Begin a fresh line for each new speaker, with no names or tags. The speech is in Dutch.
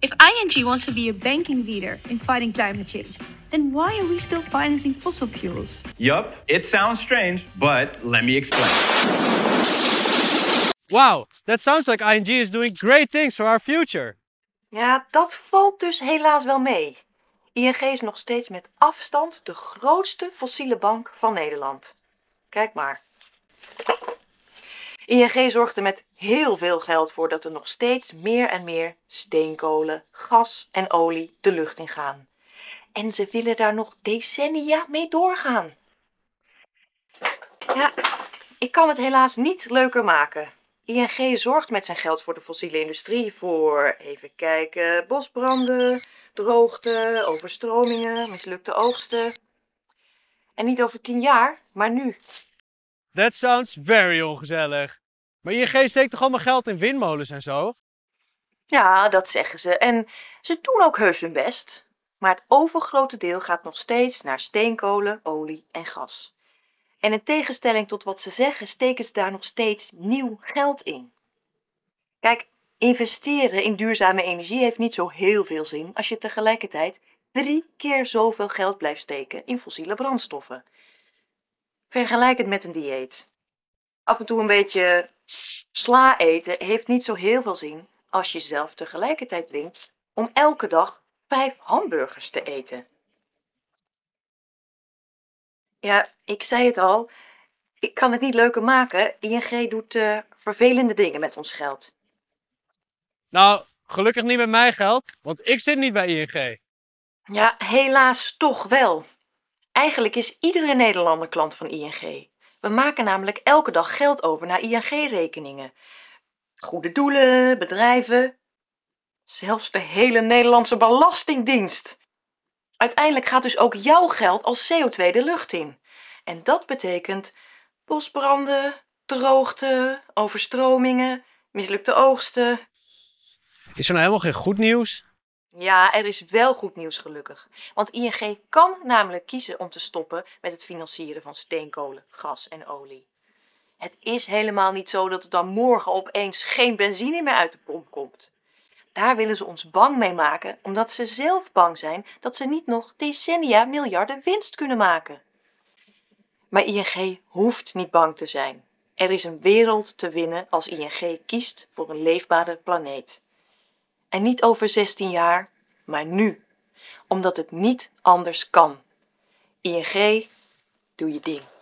If ING wants to be a banking leader in fighting climate change, then why are we still financing fossil fuels?
Yup, it sounds strange, but let me explain.
Wow, that sounds like ING is doing great things for our future.
Ja, dat valt dus helaas wel mee. ING is nog steeds met afstand de grootste fossiele bank van Nederland. Kijk maar. ING zorgt er met heel veel geld voor dat er nog steeds meer en meer steenkolen, gas en olie de lucht in gaan. En ze willen daar nog decennia mee doorgaan. Ja, ik kan het helaas niet leuker maken. ING zorgt met zijn geld voor de fossiele industrie voor, even kijken, bosbranden, droogte, overstromingen, mislukte oogsten. En niet over 10 jaar, maar nu.
That sounds very ongezellig. Maar ING steekt toch allemaal geld in windmolens en zo?
Ja, dat zeggen ze. En ze doen ook heus hun best. Maar het overgrote deel gaat nog steeds naar steenkolen, olie en gas. En in tegenstelling tot wat ze zeggen, steken ze daar nog steeds nieuw geld in. Kijk, investeren in duurzame energie heeft niet zo heel veel zin als je tegelijkertijd 3 keer zoveel geld blijft steken in fossiele brandstoffen. Vergelijk het met een dieet. Af en toe een beetje sla eten heeft niet zo heel veel zin als je jezelf tegelijkertijd dwingt om elke dag 5 hamburgers te eten. Ja, ik zei het al, ik kan het niet leuker maken. ING doet vervelende dingen met ons geld.
Nou, gelukkig niet met mijn geld, want ik zit niet bij ING.
Ja, helaas toch wel. Eigenlijk is iedere Nederlander klant van ING. We maken namelijk elke dag geld over naar ING-rekeningen. Goede doelen, bedrijven, zelfs de hele Nederlandse Belastingdienst. Uiteindelijk gaat dus ook jouw geld als CO2 de lucht in. En dat betekent bosbranden, droogte, overstromingen, mislukte oogsten.
Is er nou helemaal geen goed nieuws?
Ja, er is wel goed nieuws gelukkig. Want ING kan namelijk kiezen om te stoppen met het financieren van steenkolen, gas en olie. Het is helemaal niet zo dat er dan morgen opeens geen benzine meer uit de pomp komt. Daar willen ze ons bang mee maken, omdat ze zelf bang zijn dat ze niet nog decennia miljarden winst kunnen maken. Maar ING hoeft niet bang te zijn. Er is een wereld te winnen als ING kiest voor een leefbare planeet. En niet over 16 jaar, maar nu. Omdat het niet anders kan. ING, doe je ding.